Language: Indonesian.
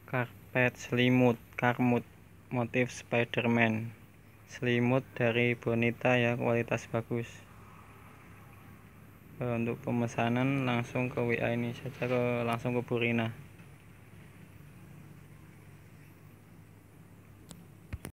Karpet selimut Karmut motif Spiderman. Selimut dari Bonita ya, kualitas bagus. Untuk pemesanan langsung ke WA ini saja, langsung ke Bu Rina.